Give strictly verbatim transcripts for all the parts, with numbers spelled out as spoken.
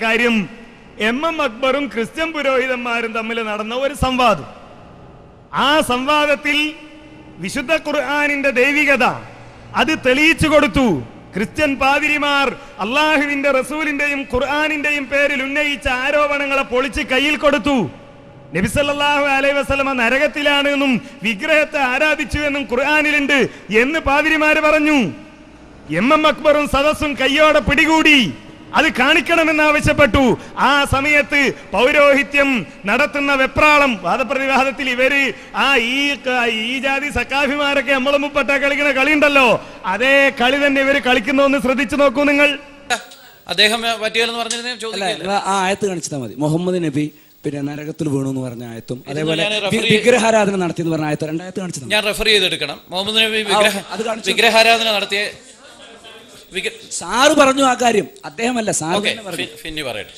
കാര്യം M M അക്ബറും Christian പുരോഹിതന്മാരും തമ്മിൽ നടന്ന ഒരു സംവാദം. ആ സംവാദത്തിൽ വിശുദ്ധ ഖുർആനിന്റെ ദൈവികത അത് തെളിയിച്ചു കൊടുത്തു. ക്രിസ്ത്യൻ പാതിരിമാർ അള്ളാഹുവിന്റെ റസൂലിന്റെയും ഖുർആനിന്റെയും പേരിൽ ഉന്നയിച്ച ആരോപണങ്ങളെ പൊളിച്ച് കയ്യിൽ കൊടുത്തു. നബി സല്ലല്ലാഹു അലൈഹി വസല്ലമ നരകത്തിലാണ് എന്നും വിഗ്രഹത്തെ ആരാധിച്ചു എന്നും ഖുർആനിലുണ്ട് എന്ന് പാതിരിമാര് പറഞ്ഞു. എം എം അക്ബറും സദസ്സും കയ്യോടെ പിടികൂടി അത് കാണിക്കണമെന്നാവശ്യപ്പെട്ടു. ആ സമയത്ത് പൗരോഹിത്യം നടത്തുന്ന വെപ്രാളം വാദപ്രതിവാദത്തിൽ ഇവര് ആ ഈ ഈ ജാതി സക്കാഫിമാരൊക്കെ നമ്മളെ മുപ്പട്ട കളിക്കുന്ന കളി ഉണ്ടല്ലോ, അതേ കളി തന്നെ ഇവര് കളിക്കുന്ന ഒന്ന് ശ്രദ്ധിച്ചു നോക്കൂ നിങ്ങൾ. അദ്ദേഹം പറ്റിയെന്ന് പറഞ്ഞിരുന്ന ആ ആയത്ത് കാണിച്ചാൽ മതി. മുഹമ്മദ് നബി പിന്നെ നരകത്തിൽ വീണു എന്ന് പറഞ്ഞ ആയത്തും അതേപോലെ വിഗ്രഹാരാധന നടത്തിയെന്ന് പറഞ്ഞ ആയത്ത് രണ്ടായത്ത് കാണിച്ചത് ഞാൻ റെഫർ ചെയ്തെടുക്കണം. മുഹമ്മദ് നബി വിഗ്രഹാരാധന നടത്തിയ സാറ് പറഞ്ഞു ആ കാര്യം, അദ്ദേഹമല്ല സാറ് ഫിന്നി പറയട്ടെ.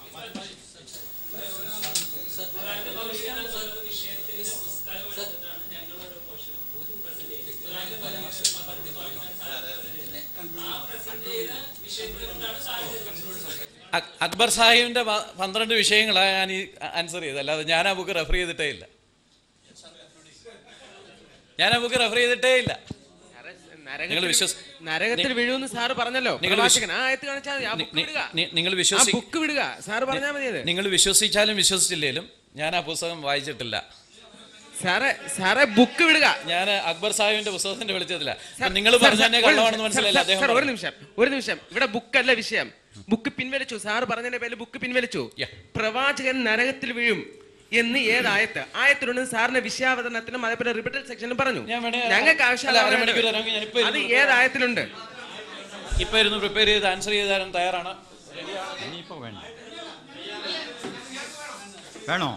അക്ബർ സാഹിബിന്റെ പന്ത്രണ്ട് വിഷയങ്ങളാണ് ഞാൻ ഈ ആൻസർ ചെയ്തത്, അല്ലാതെ ഞാൻ ആ ബുക്ക് റെഫർ ചെയ്തിട്ടേ ഇല്ല. ഞാൻ ആ ബുക്ക് റെഫർ ചെയ്തിട്ടേ ഇല്ല. നരകത്തിൽ വീഴുമെന്ന് സാറ് പറഞ്ഞല്ലോ, നിങ്ങൾ വിശ്വസിച്ചാലും വിശ്വസിച്ചില്ലേലും ഞാൻ ആ പുസ്തകം വായിച്ചിട്ടില്ല. സാറേ സാറേ ബുക്ക് വിടുക. ഞാൻ അക്ബർ സാഹിബിന്റെ പുസ്തകത്തിന്റെ വെളിച്ചത്തില്ല. നിങ്ങൾ പറഞ്ഞ കള്ളമാണെന്ന് മനസ്സിലായില്ല. ഒരു നിമിഷം ഒരു നിമിഷം ഇവിടെ ബുക്കല്ല വിഷയം. ബുക്ക് പിൻവലിച്ചു. സാറ് പറഞ്ഞതിന്റെ പേരിൽ ബുക്ക് പിൻവലിച്ചു. പ്രവാചകൻ നരകത്തിൽ വീഴും എന്ന് ഏതായത്ത് ആയത്തിലുണ്ട് സാറിന്റെ വിഷയാവതരണത്തിനും അതേപോലെ റിപ്പീറ്റഡ് സെക്ഷനിലും പറഞ്ഞു. ഞങ്ങൾക്ക് ആവശ്യം അത് ഏതായത്തിലുണ്ട്. ഇപ്പൊ ഇരുന്ന് പ്രിപ്പയർ ചെയ്ത് ആൻസർ ചെയ്താലും തയ്യാറാണ്. ഇനിയിപ്പോ വേണ്ട വേണോ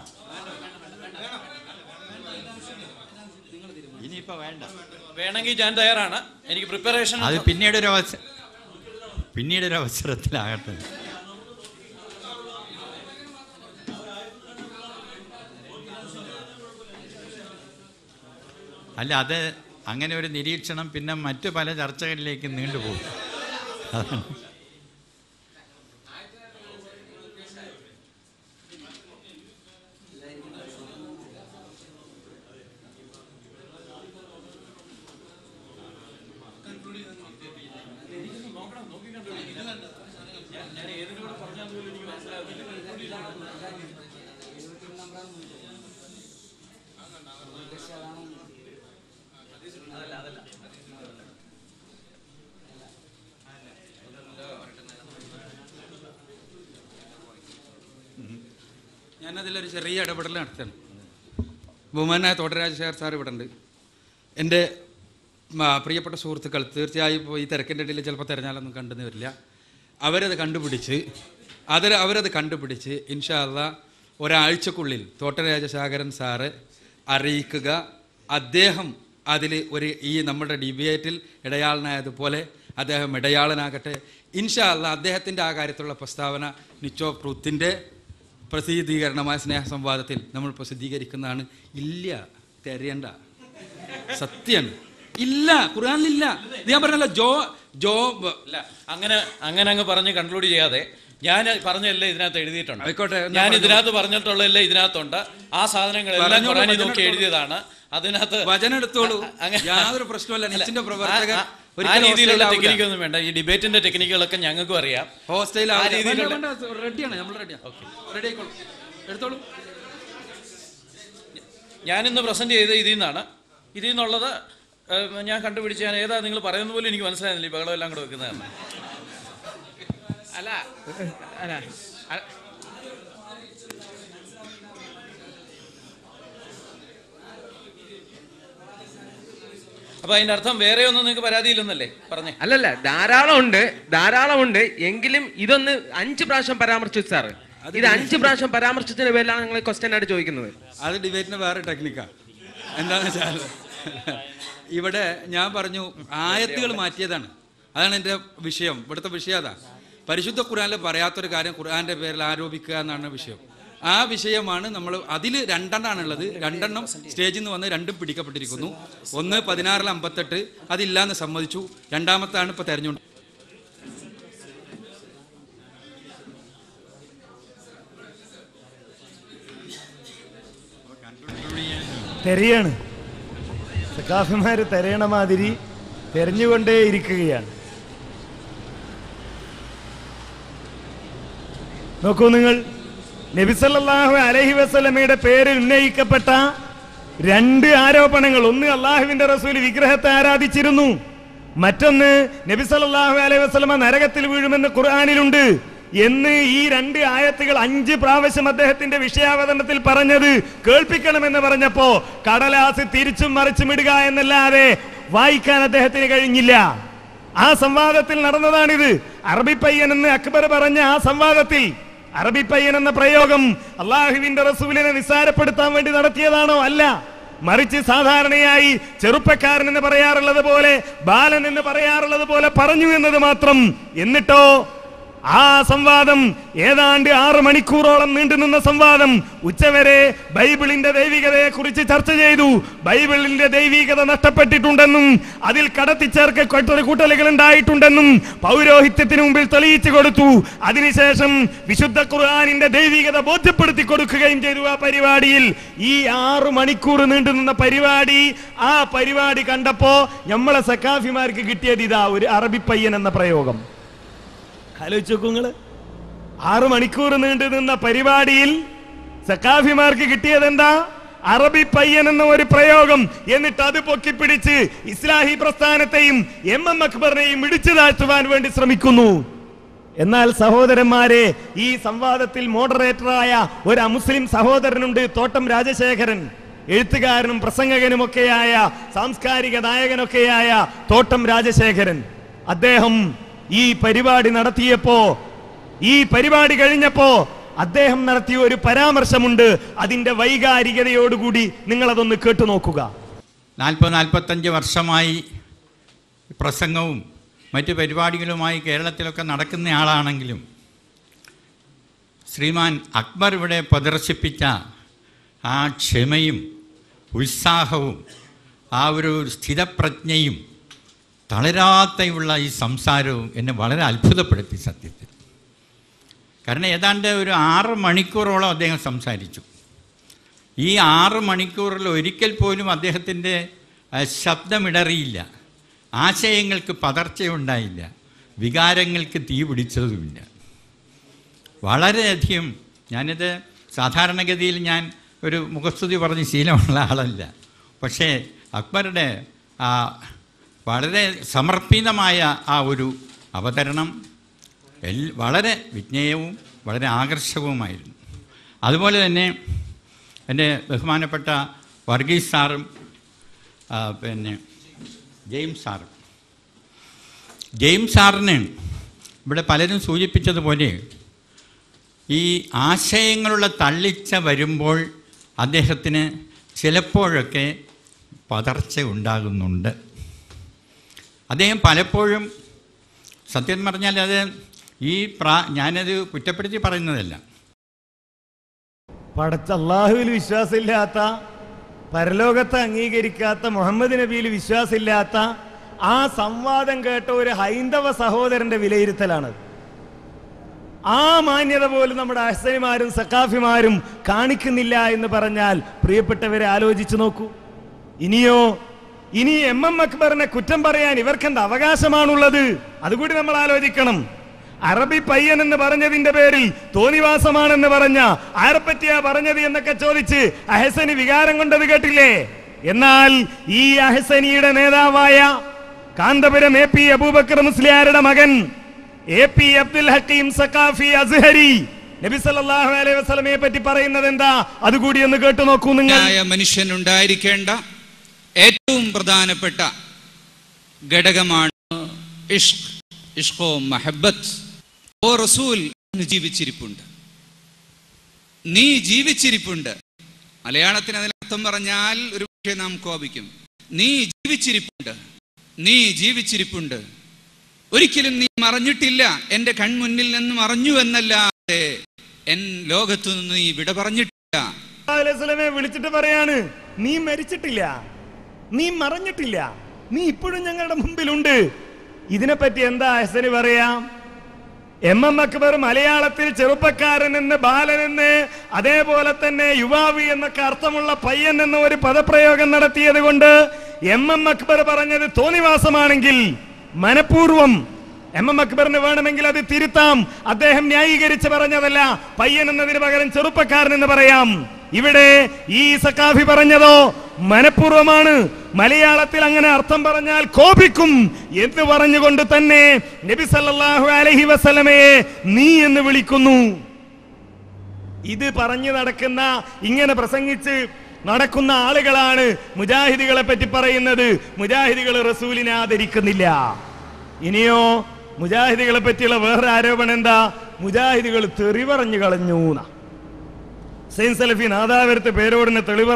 ഇനിയിപ്പോ വേണ്ട വേണമെങ്കിൽ ഞാൻ തയ്യാറാണ്. എനിക്ക് പ്രിപ്പറേഷൻ അത് പിന്നീട് ഒരു അവസരം പിന്നീട് ഒരു അവസരത്തിലാകട്ടെ. അല്ല, അത് അങ്ങനെ ഒരു നിരീക്ഷണം പിന്നെ മറ്റു പല ചർച്ചകളിലേക്ക് നീണ്ടുപോകും. ഞാനതിലൊരു ചെറിയ ഇടപെടൽ നടത്തണം. ബഹുമാനായ തോട്ടരാജ ശേഖർ സാർ ഇവിടെ ഉണ്ട്. എൻ്റെ പ്രിയപ്പെട്ട സുഹൃത്തുക്കൾ തീർച്ചയായും ഇപ്പോൾ ഈ തിരക്കിൻ്റെ ഇടയിൽ ചിലപ്പോൾ തിരഞ്ഞാലൊന്നും കണ്ടെന്ന് വരില്ല. അവരത് കണ്ടുപിടിച്ച് അതിൽ അവരത് കണ്ടുപിടിച്ച് ഇൻഷാ അള്ളാ ഒരാഴ്ചക്കുള്ളിൽ തോട്ടരാജശേഖരൻ സാറ് അറിയിക്കുക. അദ്ദേഹം അതിൽ ഒരു ഈ നമ്മുടെ ഡിബേറ്റിൽ ഇടയാളനായതുപോലെ അദ്ദേഹം ഇടയാളനാകട്ടെ. ഇൻഷാ അള്ളാ അദ്ദേഹത്തിൻ്റെ ആ കാര്യത്തിലുള്ള പ്രസ്താവന നിച്ച് ഓഫ് ട്രൂത്തിൻ്റെ പ്രസിദ്ധീകരണമായ സ്നേഹ സംവാദത്തിൽ നമ്മൾ പ്രസിദ്ധീകരിക്കുന്നതാണ്. ഇല്ല, തെരയണ്ട, സത്യമാണ്, ഇല്ല, ഖുർആനിലില്ല. ഞാൻ പറഞ്ഞല്ലോ ജോ ജോ അല്ല. അങ്ങനെ അങ്ങനെ അങ്ങ് പറഞ്ഞ് കൺക്ലൂഡ് ചെയ്യാതെ ഞാൻ പറഞ്ഞല്ലേ ഇതിനകത്ത് എഴുതിയിട്ടുണ്ട്. ആയിക്കോട്ടെ, ഞാൻ ഇതിനകത്ത് പറഞ്ഞിട്ടുള്ളതല്ലേ ഇതിനകത്തുണ്ട്. ആ സാധനങ്ങളെല്ലാം ഖുർആനിൽ നോക്കി എഴുതിയതാണ്. അതിനകത്ത് വചനം എടുത്തോളൂ, യാതൊരു പ്രശ്നമല്ല. നിശ്ചിന്റെ പ്രവർത്തകർ ആ രീതിയിലുള്ള ടെക്നിക്കൊന്നും വേണ്ട. ഈ ഡിബേറ്റിന്റെ ടെക്നിക്കുകളൊക്കെ ഞങ്ങൾക്കും അറിയാം. ഹോസ്റ്റൈൽ റെഡിയാണ്, നമ്മൾ റെഡിയാണ്. ഓക്കെ, റെഡി ആയിക്കോളൂ, എടുത്തോളൂ. ഞാനിന്ന് പ്രസന്റ് ചെയ്ത് ഇതിൽ നിന്നാണ്. ഇതിൽ നിന്നുള്ളത് ഞാൻ കണ്ടുപിടിച്ച് ഞാൻ ഏതാ നിങ്ങൾ പറയുന്ന പോലും എനിക്ക് മനസ്സിലായിരുന്നില്ല. ഈ ബഹളം എല്ലാം കൂടെ വെക്കുന്നതാണ്. അല്ല അല്ല അപ്പൊ അതിന്റെ അർത്ഥം വേറെ ഒന്നും നിങ്ങൾക്ക് പരാതിയില്ലെന്നല്ലേ പറഞ്ഞേ? അല്ലല്ല, ധാരാളം ഉണ്ട്, ധാരാളം ഉണ്ട്. എങ്കിലും ഇതൊന്ന് അഞ്ച് പ്രാവശ്യം പരാമർശിച്ചു സാറ്. ഇത് അഞ്ച് പ്രാവശ്യം പരാമർശിച്ചതിന്റെ പേരിലാണ് നിങ്ങൾ ക്വസ്റ്റ്യൻ ആയിട്ട് ചോദിക്കുന്നത്. അത് ഡിബേറ്റിന് വേറെ ടെക്നിക്കാണ്. എന്താണെന്ന് വെച്ചാൽ ഇവിടെ ഞാൻ പറഞ്ഞു ആയത്തുകൾ മാറ്റിയതാണ്. അതാണ് എൻ്റെ വിഷയം. ഇവിടുത്തെ വിഷയം അതാ. പരിശുദ്ധ ഖുർആനിൽ പറയാത്തൊരു കാര്യം ഖുർആന്റെ പേരിൽ ആരോപിക്കുക എന്നാണ് വിഷയം. ആ വിഷയമാണ് നമ്മൾ. അതിൽ രണ്ടെണ്ണാണുള്ളത്. രണ്ടെണ്ണം സ്റ്റേജിൽ നിന്ന് വന്ന് രണ്ടും പിടിക്കപ്പെട്ടിരിക്കുന്നു. ഒന്ന് പതിനാറിൽ അമ്പത്തെട്ട് അതില്ലാന്ന് സമ്മതിച്ചു. രണ്ടാമത്താണ് ഇപ്പോൾ തെരഞ്ഞുകൊണ്ട് തെരയാണ്. സഖാഫിമാര് തെരയണ മാതിരി തെരഞ്ഞുകൊണ്ടേ ഇരിക്കുകയാണ്. നോക്കൂ നിങ്ങൾ, നബി സല്ലല്ലാഹു അലൈഹി വസല്ലമയുടെ പേരിൽ ഉന്നയിക്കപ്പെട്ട രണ്ട് ആരോപണങ്ങൾ. ഒന്ന്, അള്ളാഹുവിന്റെ റസൂൽ വിഗ്രഹത്തെ ആരാധിച്ചിരുന്നു. മറ്റൊന്ന്, നബി സല്ലല്ലാഹു അലൈഹി വസല്ലമ നരകത്തിൽ വീഴുമെന്ന് ഖുർആനിലുണ്ട് എന്ന് ഈ രണ്ട് ആയത്തുകൾ അഞ്ച് പ്രാവശ്യം അദ്ദേഹത്തിന്റെ വിഷയാവതരണത്തിൽ പറഞ്ഞത് കേൾപ്പിക്കണമെന്ന് പറഞ്ഞപ്പോ കടലാസ് തിരിച്ചും മറിച്ചും ഇടുക എന്നല്ലാതെ വായിക്കാൻ അദ്ദേഹത്തിന് കഴിഞ്ഞില്ല. ആ സംവാദത്തിൽ നടന്നതാണിത്. അറബി പയ്യൻ എന്ന് അക്ബർ പറഞ്ഞ ആ സംവാദത്തിൽ അറബി പയ്യൻ എന്ന പ്രയോഗം അള്ളാഹുവിന്റെ റസൂലിനെ നിസ്സാരപ്പെടുത്താൻ വേണ്ടി നടത്തിയതാണോ? അല്ല. മറിച്ച് സാധാരണയായി ചെറുപ്പക്കാരൻ എന്ന് പറയാറുള്ളത് പോലെ, ബാലൻ എന്ന് പറയാറുള്ളത് പോലെ പറഞ്ഞു എന്നത് മാത്രം. എന്നിട്ടോ ആ സംവാദം ഏതാണ്ട് ആറ് മണിക്കൂറോളം നീണ്ടുനിന്ന സംവാദം ഉച്ചവരെ ബൈബിളിന്റെ ദൈവികതയെ കുറിച്ച് ചർച്ച ചെയ്തു. ബൈബിളിന്റെ ദൈവികത നഷ്ടപ്പെട്ടിട്ടുണ്ടെന്നും അതിൽ കടത്തിച്ചേർക്ക കൂട്ടലുകൾ ഉണ്ടായിട്ടുണ്ടെന്നും പൗരോഹിത്യത്തിന് മുമ്പിൽ തെളിയിച്ചു കൊടുത്തു. അതിനുശേഷം വിശുദ്ധ ഖുർആനിന്റെ ദൈവികത ബോധ്യപ്പെടുത്തി കൊടുക്കുകയും ചെയ്തു. ആ പരിപാടിയിൽ ഈ ആറ് മണിക്കൂർ നീണ്ടുനിന്ന പരിപാടി ആ പരിപാടി കണ്ടപ്പോ നമ്മളെ സക്കാഫിമാർക്ക് കിട്ടിയത് ഇതാ, ഒരു അറബി പയ്യൻ എന്ന പ്രയോഗം. ആലോചിച്ച് നോക്കൂ നിങ്ങള്. ആറു മണിക്കൂർ നീണ്ടു നിന്ന പരിപാടിയിൽ സക്കാഫിമാർക്ക് കിട്ടിയത് എന്താ? അറബി പയ്യൻ എന്ന ഒരു പ്രയോഗം. എന്നിട്ട് അത് പൊക്കിപ്പിടിച്ച് ഇസ്ലാഹി പ്രസ്ഥാനത്തെയും എം എം അക്ബറിനെയും ഇടിച്ചു താഴ്ത്തുവാൻ വേണ്ടി ശ്രമിക്കുന്നു. എന്നാൽ സഹോദരന്മാരെ, ഈ സംവാദത്തിൽ മോഡറേറ്ററായ ഒരു അമുസ്ലിം സഹോദരനുണ്ട്, തോട്ടം രാജശേഖരൻ. എഴുത്തുകാരനും പ്രസംഗകനുമൊക്കെയായ സാംസ്കാരിക നായകനൊക്കെയായ തോട്ടം രാജശേഖരൻ. അദ്ദേഹം ഈ പരിപാടി നടത്തിയപ്പോ, ഈ പരിപാടി കഴിഞ്ഞപ്പോ അദ്ദേഹം നടത്തിയ ഒരു പരാമർശമുണ്ട്. അതിന്റെ വൈകാരികതയോടുകൂടി നിങ്ങൾ അതൊന്ന് കേട്ടു നോക്കുക. നാൽപ്പത് നാൽപ്പത്തഞ്ച് വർഷമായി പ്രസംഗവും മറ്റു പരിപാടികളുമായി കേരളത്തിലൊക്കെ നടക്കുന്ന ആളാണെങ്കിലും ശ്രീമാൻ അക്ബർ ഇവിടെ പ്രദർശിപ്പിച്ച ആ ക്ഷമയും ഉത്സാഹവും ആ ഒരു സ്ഥിതപ്രജ്ഞയും തളരാതെയുള്ള ഈ സംസാരവും എന്നെ വളരെ അത്ഭുതപ്പെടുത്തി സത്യത്തിൽ. കാരണം ഏതാണ്ട് ഒരു ആറ് മണിക്കൂറോളം അദ്ദേഹം സംസാരിച്ചു. ഈ ആറ് മണിക്കൂറിൽ ഒരിക്കൽ പോലും അദ്ദേഹത്തിൻ്റെ ശബ്ദമിടറിയില്ല, ആശയങ്ങൾക്ക് പതർച്ചയുണ്ടായില്ല, വികാരങ്ങൾക്ക് തീ പിടിച്ചതുമില്ല. വളരെയധികം, ഞാനിത് സാധാരണഗതിയിൽ ഞാൻ ഒരു മുഖസ്തുതി പറഞ്ഞ് ശീലമുള്ള ആളല്ല, പക്ഷേ അക്ബറുടെ ആ വളരെ സമർപ്പിതമായ ആ ഒരു അവതരണം എൽ വളരെ വിജ്ഞേയവും വളരെ ആകർഷകവുമായിരുന്നു. അതുപോലെ തന്നെ എൻ്റെ ബഹുമാനപ്പെട്ട വർഗീസ് സാറും പിന്നെ ജെയിംസ് സാറും ജെയിംസ് സാറിന് ഇവിടെ പലരും സൂചിപ്പിച്ചതുപോലെ ഈ ആശയങ്ങളുടെ തള്ളിച്ച വരുമ്പോൾ അദ്ദേഹത്തിന് ചിലപ്പോഴൊക്കെ പതർച്ച ഉണ്ടാകുന്നുണ്ട്. അദ്ദേഹം പലപ്പോഴും, സത്യം പറഞ്ഞാൽ അത് ഈ പ്രാ ഞാനത് കുറ്റപ്പെടുത്തി പറയുന്നതല്ല, പടച്ച അള്ളാഹുവിൽ വിശ്വാസമില്ലാത്ത, പരലോകത്തെ അംഗീകരിക്കാത്ത, മുഹമ്മദ് നബിയിൽ വിശ്വാസമില്ലാത്ത ആ സംവാദം കേട്ട ഒരു ഹൈന്ദവ സഹോദരന്റെ വിലയിരുത്തലാണ്. ആ മാന്യത പോലും നമ്മുടെ അഹ്സനിമാരും സക്കാഫിമാരും കാണിക്കുന്നില്ല എന്ന് പറഞ്ഞാൽ പ്രിയപ്പെട്ടവരെ ആലോചിച്ചു നോക്കൂ. ഇനിയോ ഇനി എം എം അക്ബറിനെ കുറ്റം പറയാൻ ഇവർക്കെന്ത് അവകാശമാണുള്ളത്? അതുകൂടി നമ്മൾ ആലോചിക്കണം. അറബി പയ്യൻ എന്ന് പറഞ്ഞതിന്റെ പേരിൽ തോന്നിവാസമാണെന്ന് പറഞ്ഞ ആരെപ്പറ്റിയാ പറഞ്ഞത് എന്നൊക്കെ ചോദിച്ച് അഹ്സനി വികാരം കൊണ്ടത് കേട്ടില്ലേ? എന്നാൽ ഈ അഹ്സനിയുടെ നേതാവായ കാന്തപുരം എ പി അബൂബക്കർ മുസ്ലിയാരുടെ മകൻ എ പി അബ്ദുൽ ഹക്കീം സഖാഫി അസ്ഹരി നബി സല്ലല്ലാഹു അലൈഹി വസല്ലമയെ പറ്റി പറയുന്നത് എന്താ? അതുകൂടി ഒന്ന് കേട്ടു നോക്കൂ നിങ്ങൾ. മനുഷ്യനുണ്ടായിരിക്കേണ്ട ഏറ്റവും പ്രധാനപ്പെട്ട ഘടകമാണ് ഇഷ്ഖ്, ഇഷ്ഖോ മഹബത്ത്. ഓ റസൂൽ, ജീവിച്ചിരിപ്പുണ്ട്, നീ ജീവിച്ചിരിപ്പുണ്ട്. മലയാളത്തിന് അതിനർത്ഥം പറഞ്ഞാൽ ഒരു പക്ഷേ നാം കോപിക്കും. നീ ജീവിച്ചിരിപ്പുണ്ട്, നീ ജീവിച്ചിരിപ്പുണ്ട്, ഒരിക്കലും നീ മറഞ്ഞിട്ടില്ല, എന്റെ കൺമുന്നിൽ നിന്ന് മറഞ്ഞു എന്നല്ലാതെ എൻ ലോകത്തു നിന്ന് നീ വിട പറഞ്ഞിട്ടില്ല. വിളിച്ചിട്ട് പറയാണ്, നീ മരിച്ചിട്ടില്ല, നീ മറഞ്ഞിട്ടില്ല, നീ ഇപ്പോഴും ഞങ്ങളുടെ മുമ്പിലുണ്ട്. ഇതിനെപ്പറ്റി എന്താ അഹ്സനി പറയാം? എം എം അക്ബർ മലയാളത്തിൽ ചെറുപ്പക്കാരൻ എന്ന്, ബാലനെന്ന്, അതേപോലെ തന്നെ യുവാവി എന്നൊക്കെ അർത്ഥമുള്ള പയ്യൻ എന്ന ഒരു പദപ്രയോഗം നടത്തിയത് കൊണ്ട് എം എം അക്ബർ പറഞ്ഞത് തോന്നിവാസമാണെങ്കിൽ മനഃപൂർവം എം എം അക്ബറിന് വേണമെങ്കിൽ അത് തിരുത്താം. അദ്ദേഹം ന്യായീകരിച്ച് പറഞ്ഞതല്ല. പയ്യൻ എന്നതിന് പകരം ചെറുപ്പക്കാരൻ എന്ന് പറയാം. ഇവിടെ ഈ സഖാഫി പറഞ്ഞതോ മനഃപൂർവമാണ്. മലയാളത്തിൽ അങ്ങനെ അർത്ഥം പറഞ്ഞാൽ കോപിക്കും എന്ന് പറഞ്ഞുകൊണ്ട് തന്നെ നബി സല്ലല്ലാഹു അലൈഹി വസല്ലമയെ നീ എന്ന് വിളിക്കുന്നു. ഇത് പറഞ്ഞു നടക്കുന്ന, ഇങ്ങനെ പ്രസംഗിച്ച് നടക്കുന്ന ആളുകളാണ് മുജാഹിദികളെ പറ്റി പറയുന്നത്. മുജാഹിദികൾ റസൂലിനെ ആദരിക്കുന്നില്ല. ഇനിയോ മുജാഹിദികളെ പറ്റിയുള്ള വേറെ ആരോപണം എന്താ? മുജാഹിദികൾ തെറി പറഞ്ഞു കളഞ്ഞു. സൈൻ സലഫി നാദാപുരത്തെ പേരോടിനെ തെളിവ്